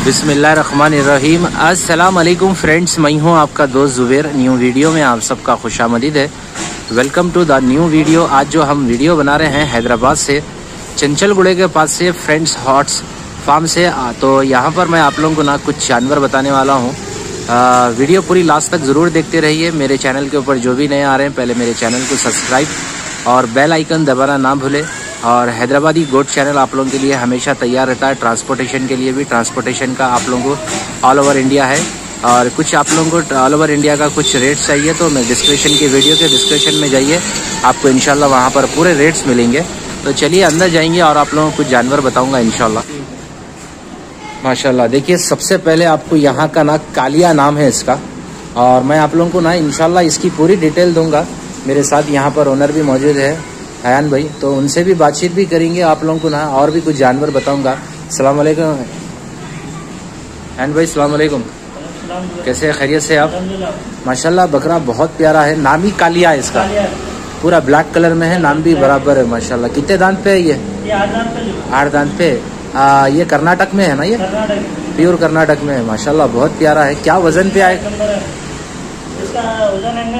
बिस्मिल्लाहिर्रहमानिर्रहीम। अस्सलाम वालेकुम फ्रेंड्स, मैं हूं आपका दोस्त ज़ुबैर। न्यू वीडियो में आप सबका खुशामदीद है। Welcome to the new video. आज जो हम वीडियो बना रहे हैं हैदराबाद से चंचलगुड़े के पास से फ्रेंड्स हॉट्स फार्म से, तो यहाँ पर मैं आप लोगों को ना कुछ जानवर बताने वाला हूँ। वीडियो पूरी लास्ट तक ज़रूर देखते रहिए। मेरे चैनल के ऊपर जो भी नए आ रहे हैं पहले मेरे चैनल को सब्सक्राइब और बेल आइकन दबाना ना भूलें। और हैदराबादी गोट चैनल आप लोगों के लिए हमेशा तैयार रहता है ट्रांसपोर्टेशन के लिए भी। ट्रांसपोर्टेशन का आप लोगों को ऑल ओवर इंडिया है, और कुछ आप लोगों को ऑल ओवर इंडिया का कुछ रेट्स चाहिए तो मैं डिस्क्रिप्शन की वीडियो के डिस्क्रिप्शन में जाइए, आपको इंशाल्लाह वहाँ पर पूरे रेट्स मिलेंगे। तो चलिए अंदर जाएंगे और आप लोगों को कुछ जानवर बताऊँगा इंशाल्लाह। माशाल्लाह देखिए, सबसे पहले आपको यहाँ का ना कालिया नाम है इसका, और मैं आप लोगों को ना इंशाल्लाह इसकी पूरी डिटेल दूंगा। मेरे साथ यहाँ पर ओनर भी मौजूद है हयान भाई, तो उनसे भी बातचीत भी करेंगे। आप लोगों को ना और भी कुछ जानवर बताऊंगा। अस्सलाम वालेकुम हयान भाई, अस्सलाम वालेकुम। कैसे खैरियत से आप? माशाल्लाह बकरा बहुत प्यारा है, नाम ही कालिया है इसका, पूरा ब्लैक कलर में है, नाम भी बराबर है माशाल्लाह। कितने दांत पे है ये? 8 दांत पे। ये कर्नाटक में है ना? ये प्योर कर्नाटक में है माशाल्लाह, बहुत प्यारा है। क्या वजन पे आएगा? इसका वजन है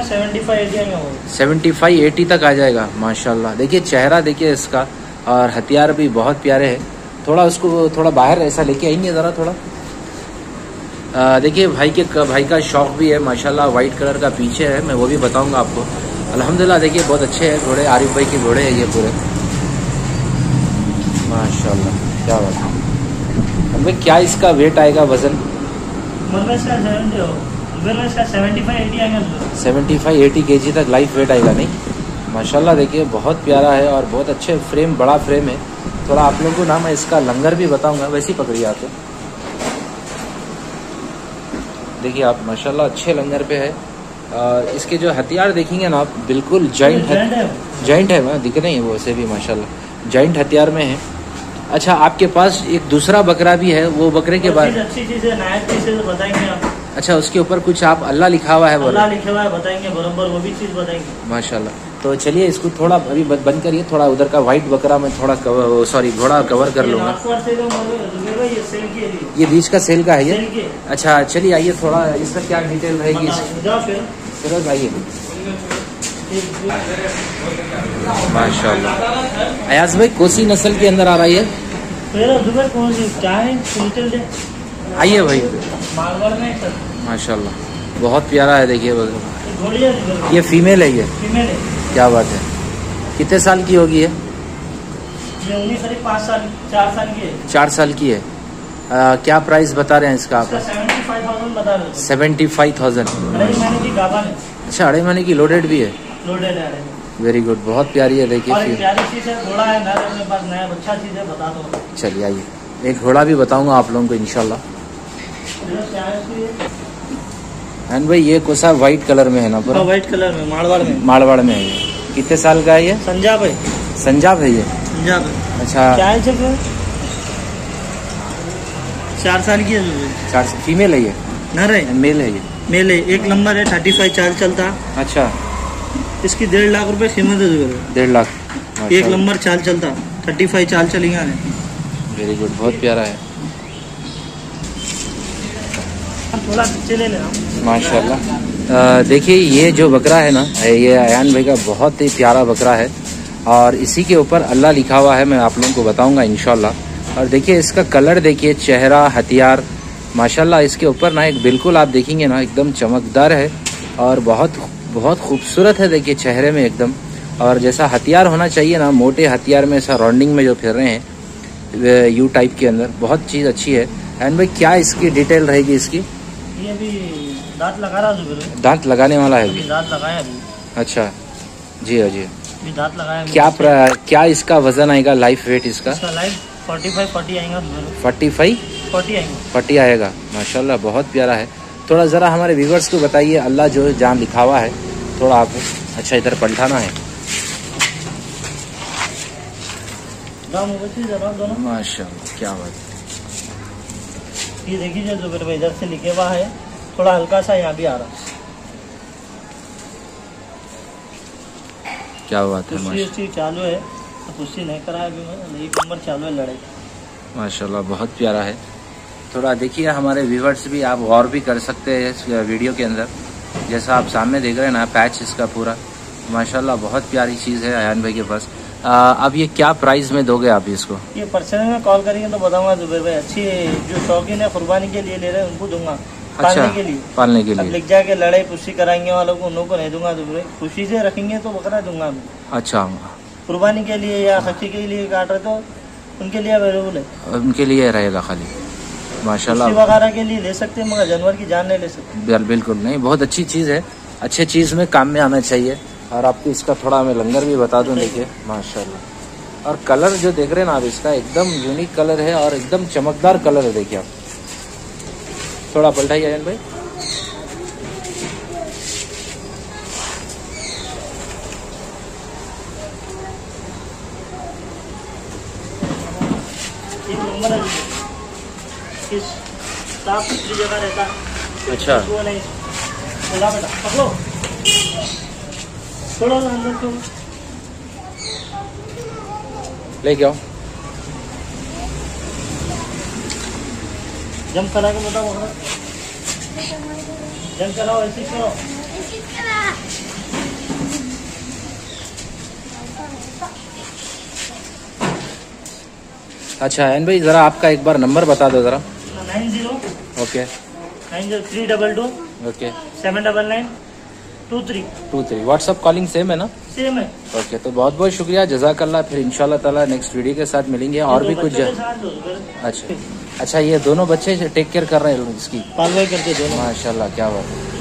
75-80 तक आ जाएगा माशाल्लाह। देखिए चेहरा देखिए इसका, और हथियार भी बहुत प्यारे हैं। थोड़ा उसको थोड़ा बाहर ऐसा लेके आएंगे ज़रा थोड़ा। देखिए भाई का शौक भी है माशाल्लाह, वाइट कलर का पीछे है, मैं वो भी बताऊंगा आपको। अल्हम्दुलिल्लाह देखिए बहुत अच्छे हैं घोड़े, आरिफ भाई के घोड़े हैं ये पूरे माशाल्लाह। क्या बात है। हमें क्या इसका वेट आएगा वजन? 75-80 kg तक लाइफ वेट आएगा नहीं? माशाल्लाह देखिए बहुत प्यारा है और बहुत अच्छे फ्रेम, बड़ा फ्रेम है। थोड़ा आप लोगों को ना मैं इसका लंगर भी बताऊंगा, वैसे ही पकड़िए आप। देखिए आप माशाल्लाह अच्छे लंगर पे है। इसके जो हथियार देखेंगे ना आप, बिल्कुल जॉइंट है ना, दिख रहे हैं वो वैसे भी माशाल्लाह जॉइंट हथियार में है। अच्छा, आपके पास एक दूसरा बकरा भी है, वो बकरे के बारे में अच्छी चीज है, नायक चीज है, बताएंगे आप। अच्छा, उसके ऊपर कुछ आप अल्लाह लिखा हुआ है? अल्लाह लिखा हुआ है, बताएंगे बराबर, वो भी चीज बताएंगे माशाल्लाह। तो चलिए इसको थोड़ा अभी बंद करिए, थोड़ा उधर का वाइट बकरा में थोड़ा घोड़ा कवर कर लूँगा। ये बीच का सेल का है ये? अच्छा चलिए आइए, थोड़ा इसका क्या डिटेल रहेगी? फिर आइए माशाल्लाह। अयाज भाई कोसी नस्ल के अंदर आ रहा है? आइए भाई माशाल्लाह बहुत प्यारा है। देखिए ये फीमेल है, ये क्या बात है। कितने साल की होगी ये? 4 साल की है। क्या प्राइस बता रहे हैं इसका आप? 75,000 बता रहे हैं। 75,000। अच्छा, 2.5 महीने की लोडेड भी है? लोडेड है। वेरी गुड, बहुत प्यारी है। देखिए प्यारी चीज है, घोड़ा है मेरे पास, नया अच्छा चीज है, बता दो। चलिए आइए, एक घोड़ा भी बताऊंगा आप लोगों को इंशाल्लाह। एंड भाई ये कोसा व्हाइट कलर में है ना पूरा? व्हाइट कलर में, मारवाड़ में है ये। कितने साल का है ये? संजाब है। संजाब है ये? संजाब है। अच्छा, क्या है? 4 साल की है। 4 साल। फीमेल है ये? नर है? मेल है ये? मेल है। 1 नंबर है, 35 चाल चलता। अच्छा, इसकी 1.5 लाख रुपए कीमत है। 1.5 लाख। 1 नंबर चाल चलता, 35 चाल चलेगा। वेरी गुड, बहुत प्यारा है थोड़ा पीछे ले लेना माशाल्लाह। देखिए ये जो बकरा है ना, ये अयान भाई का बहुत ही प्यारा बकरा है, और इसी के ऊपर अल्लाह लिखा हुआ है, मैं आप लोगों को बताऊंगा इंशाल्लाह। और देखिए इसका कलर देखिए, चेहरा, हथियार माशाल्लाह इसके ऊपर ना एक बिल्कुल आप देखेंगे ना एकदम चमकदार है, और बहुत खूबसूरत है। देखिए चेहरे में एकदम, और जैसा हथियार होना चाहिए ना, मोटे हथियार में ऐसा राउंडिंग में जो फिर रहे हैं यू टाइप के अंदर, बहुत चीज़ अच्छी है। एंड भाई क्या इसकी डिटेल रहेगी इसकी? ये अभी दांत लगा रहा है। दांत लगाने वाला है अभी? दांत लगाया अभी। अच्छा जी हाँ जी, अभी दांत लगाया। क्या इसका वजन आएगा, लाइफ वेट इसका? लाइफ 45-40 आएगा। 40 आएगा माशाल्लाह, बहुत प्यारा है। थोड़ा ज़रा हमारे व्यूवर्स को बताइए, अल्लाह जो जहाँ लिखा हुआ है थोड़ा आप अच्छा इधर पलटाना है। माशाल्लाह क्या बात है। ये देखिए जो मेरे इधर से लिखे हुआ है, थोड़ा हल्का सा यहाँ भी आ रहा है। क्या बात है। कुश्ती चालू है, तो कुश्ती नहीं करा है अभी मैं, 1 नंबर चालू है लड़ाई। माशाल्लाह बहुत प्यारा है। थोड़ा देखिए, हमारे व्यूवर्स भी आप गौर भी कर सकते हैं इस वीडियो के अंदर। जैसा आप सामने देख रहे हैं ना, पैच इसका पूरा माशाल्लाह बहुत प्यारी चीज़ है अयान भाई के पास। अब ये क्या प्राइस में दोगे आप इसको? ये पर्सनल में कॉल करेंगे तो बताऊंगा जुबैर भाई। अच्छी जो शौकीन है कुर्बानी के लिए ले रहे हैं उनको दूंगा, पालने के लिए। पालने के लिए लिख जाके लड़ाई पुष्टि कराएंगे वालों को, उन को नहीं दूंगा जुबैर भाई। खुशी से रखेंगे तो बकरा दूंगा मैं। अच्छा, कुर्बानी के लिए या खर्ची के लिए काट रहे तो उनके लिए अवेलेबल है, उनके लिए रहेगा खाली माशाल्लाह। वगैरह के लिए ले सकते हैं मगर जानवर की जान नहीं ले सकते। बिल्कुल नहीं, बहुत अच्छी चीज़ है, अच्छे चीज़ में काम में आना चाहिए। और आपको इसका थोड़ा मैं लंगर भी बता दूं, देखिए माशाल्लाह। और कलर जो देख रहे हैं ना आप, इसका एकदम यूनिक कलर है और एकदम चमकदार कलर है। देखिए आप थोड़ा पलटाइए अयन भाई। एक नंबर है, किस साफ सुथरी जगह रहता है। अच्छा, वो नहीं बोला बेटा पकड़ो, थोड़ा अंदर तो लेके आओ। जंप करा के बताओ, जंप कराओ, ऐसे करो। अच्छा अयन भाई, ज़रा आपका एक बार नंबर बता दो ज़रा। 90 okay 90322 okay 79923 WhatsApp calling same है ना? सेम है। ओके, तो बहुत बहुत शुक्रिया, जज़ाकल्लाह। फिर इंशाल्लाह ताला नेक्स्ट वीडियो के साथ मिलेंगे। और भी कुछ अच्छा, ये दोनों बच्चे टेक केयर कर रहे हैं इसकी, पालवाई करते दोनों माशाल्लाह, क्या बात है।